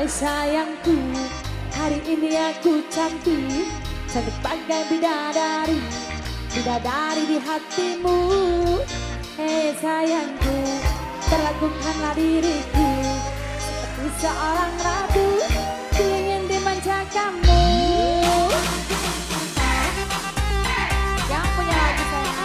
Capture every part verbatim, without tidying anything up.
sayangku, hari ini aku cantik, cantik bagai bidadari, bidadari di hatimu. Hei sayangku, perlakukanlah diriku seperti seorang ratu, ku ingin dimanja kamu. Yang punya lagu sayang.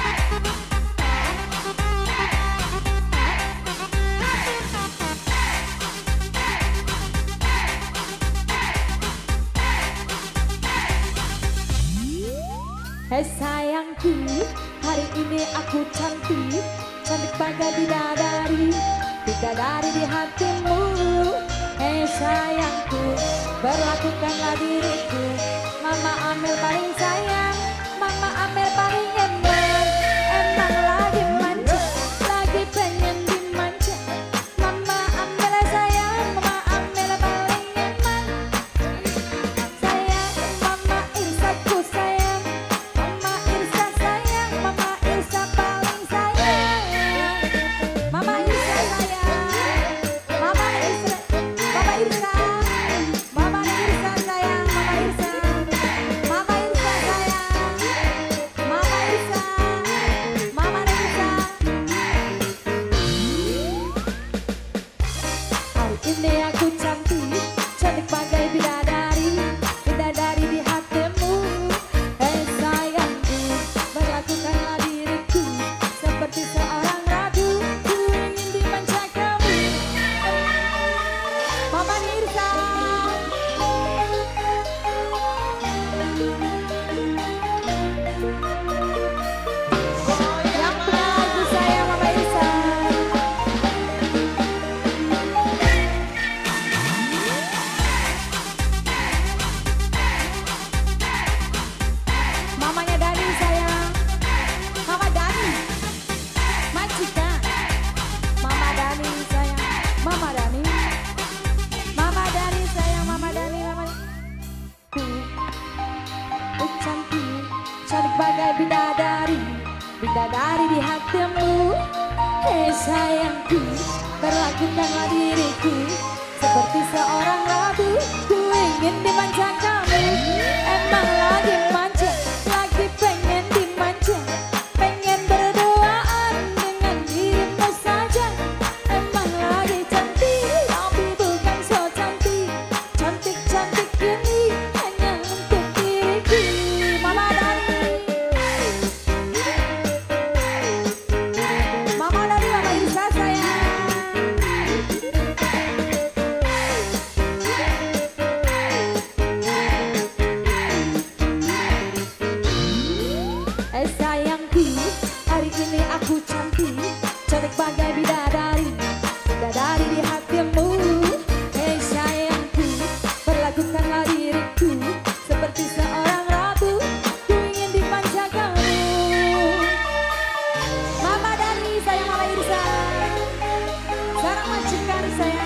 Hei sayangku, hari ini aku cantik, cantik bagai bidadari, bidadari di hatimu. Hei sayangku, berlakukanlah diriku, Mama Amel paling sayang, Mama Amel paling eman. Emang lagi manja, lagi pengen dimanja, Mama Amel sayang, Mama Amel paling eman. Sayang, Mama Irsaku sayang, Mama Irsa sayang, Mama Irsa paling sayang. Mama Irsa sayang, Mama Irsa, Mama Irsa, Mama Irsa sayang, Mama Irsa, Mama Irsa sayang, Mama Irsa, Mama Irsa. Hari ini aku cantik, cantik bagai bidadari, bidadari di hatimu. Hei sayangku, berlakukanlah diriku seperti seorang ratu, ku ingin dimanja kamu. Mama Nirsa. Yang punya lagu saya Mama Irsa. Mamanya Dani sayang, Mama Dani, majikan, Mama Dani sayang, Mama Dani, Mama Dani sayang, Mama Dani, Mama Ku, ku cantik, cantik bagai bidadari, bidadari di hatimu. Hei sayangku, perlakukanlah diriku seperti seorang ratu, ku ingin dimanja kamu. Emang lagi manja, lagi pengen dimanja, pengen berduaan dengan dirimu saja. Emang lagi cantik, tapi bukan so cantik, cantik-cantik ini hanya untuk diriku. Mama Dani, Mama Dani, Mama Irsa sayang. Eh sayangku, hari ini aku cantik, cantik bagai bidadari, bidadari di hatimu. Eh sayangku, perlakukanlah diriku seperti seorang ratu, ku ingin dimanja kamu. Mama Dani sayang, Mama Irsa, seorang majikan sayang.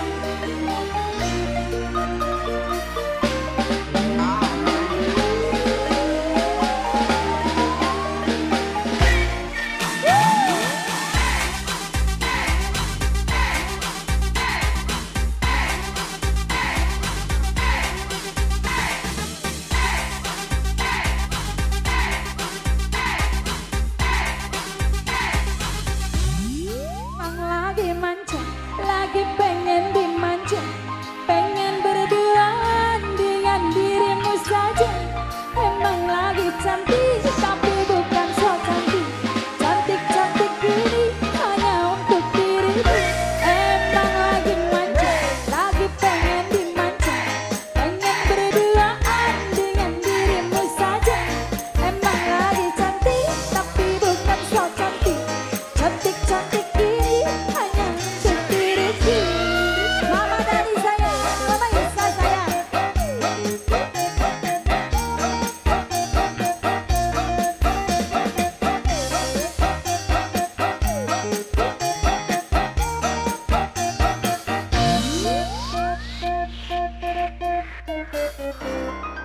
Emang lagi manja, lagi pengen dimanja, pengen berduaan dengan dirimu saja. Emang lagi cantik, tapi bukan so cantik, cantik-cantik ini hanya untuk dirimu. Emang lagi manja, lagi pengen dimanja, pengen berduaan dengan dirimu saja. Emang lagi cantik, tapi bukan so cantik, cantik-cantik ini hanya untuk diriku. Mama Dani sayang, Mama Irsa sayang. Thank you.